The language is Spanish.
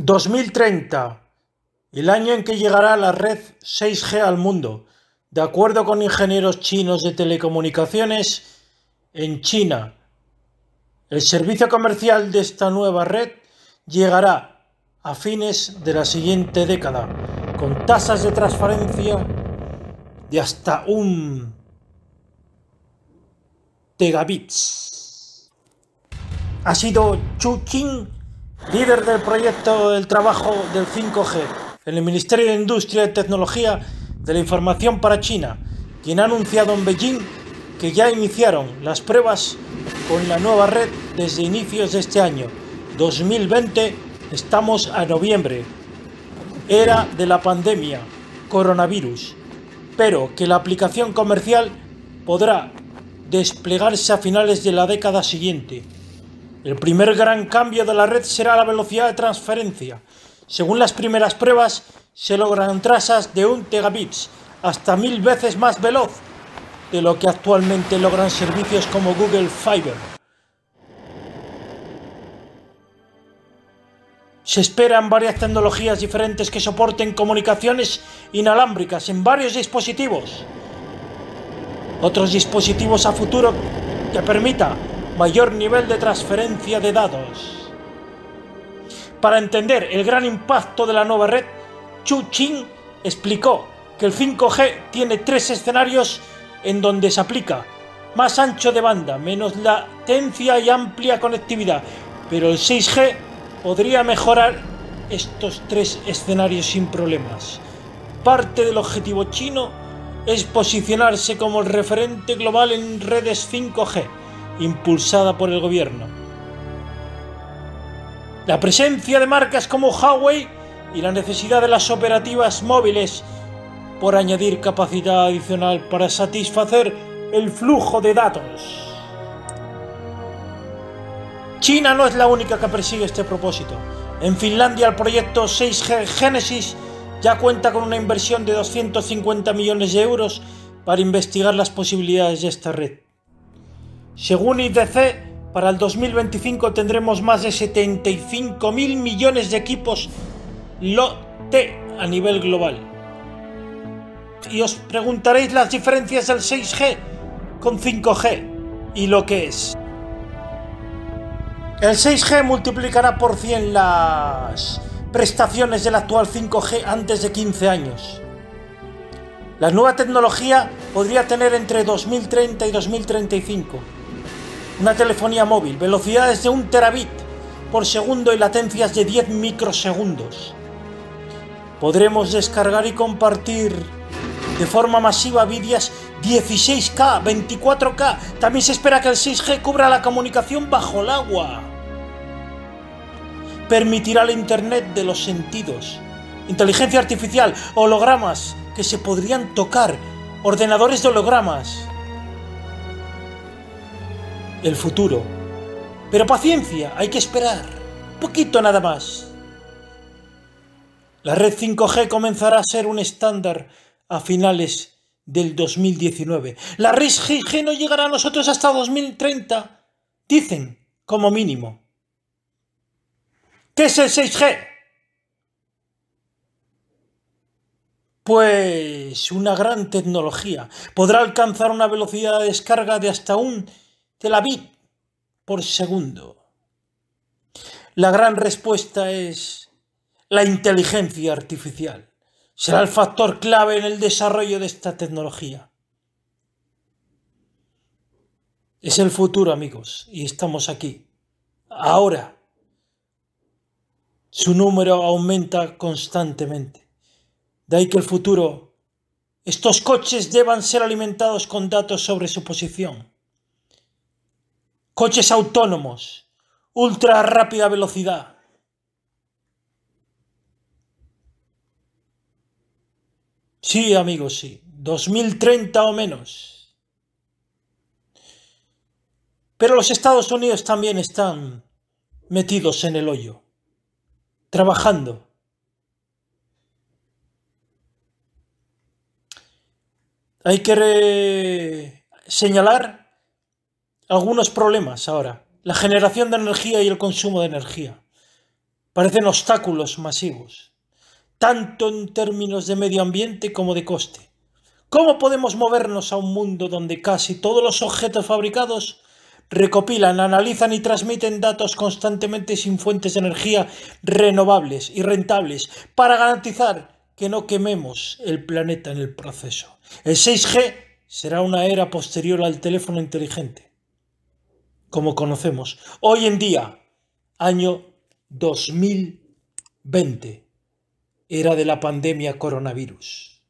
2030, el año en que llegará la red 6G al mundo. De acuerdo con ingenieros chinos de telecomunicaciones, en China, el servicio comercial de esta nueva red llegará a fines de la siguiente década, con tasas de transferencia de hasta 1 tegabits. Ha sido Chu Qing, líder del proyecto del trabajo del 5G en el Ministerio de Industria y Tecnología de la Información para China, quien ha anunciado en Beijing que ya iniciaron las pruebas con la nueva red desde inicios de este año 2020. Estamos a noviembre, era de la pandemia coronavirus, pero que la aplicación comercial podrá desplegarse a finales de la década siguiente. El primer gran cambio de la red será la velocidad de transferencia. Según las primeras pruebas, se logran tasas de 1 tegabits, hasta 1000 veces más veloz de lo que actualmente logran servicios como Google Fiber. Se esperan varias tecnologías diferentes que soporten comunicaciones inalámbricas en varios dispositivos. Otros dispositivos a futuro que permita mayor nivel de transferencia de datos. Para entender el gran impacto de la nueva red, Chu Qing explicó que el 5G tiene 3 escenarios en donde se aplica: más ancho de banda, menos latencia y amplia conectividad, pero el 6G podría mejorar estos 3 escenarios sin problemas. Parte del objetivo chino es posicionarse como el referente global en redes 5G, impulsada por el gobierno. La presencia de marcas como Huawei y la necesidad de las operativas móviles por añadir capacidad adicional para satisfacer el flujo de datos. China no es la única que persigue este propósito. En Finlandia, el proyecto 6G Genesis ya cuenta con una inversión de 250 millones de euros para investigar las posibilidades de esta red. Según IDC, para el 2025 tendremos más de 75.000 millones de equipos LoT a nivel global. Y os preguntaréis las diferencias del 6G con 5G y lo que es. El 6G multiplicará por 100 las prestaciones del actual 5G antes de 15 años. La nueva tecnología podría tener entre 2030 y 2035 una telefonía móvil, velocidades de 1 terabit por segundo y latencias de 10 microsegundos. Podremos descargar y compartir de forma masiva vídeos 16K, 24K. También se espera que el 6G cubra la comunicación bajo el agua. Permitirá el Internet de los sentidos, inteligencia artificial, hologramas que se podrían tocar, ordenadores de hologramas. El futuro. Pero paciencia, hay que esperar. Poquito nada más. La red 5G comenzará a ser un estándar a finales del 2019. La red 6G no llegará a nosotros hasta 2030, dicen, como mínimo. ¿Qué es el 6G? Pues una gran tecnología. Podrá alcanzar una velocidad de descarga de hasta 1 terabit por segundo. La gran respuesta es la inteligencia artificial. Será el factor clave en el desarrollo de esta tecnología. Es el futuro, amigos, y estamos aquí. Ahora. Su número aumenta constantemente. De ahí que el futuro, estos coches deban ser alimentados con datos sobre su posición. Coches autónomos, ultra rápida velocidad. Sí, amigos, sí. 2030 o menos. Pero los Estados Unidos también están metidos en el hoyo, trabajando. Hay que señalar algunos problemas ahora. La generación de energía y el consumo de energía. parecen obstáculos masivos, tanto en términos de medio ambiente como de coste. ¿Cómo podemos movernos a un mundo donde casi todos los objetos fabricados recopilan, analizan y transmiten datos constantemente sin fuentes de energía renovables y rentables para garantizar que no quememos el planeta en el proceso? El 6G será una era posterior al teléfono inteligente, como conocemos hoy en día, año 2020, era de la pandemia coronavirus.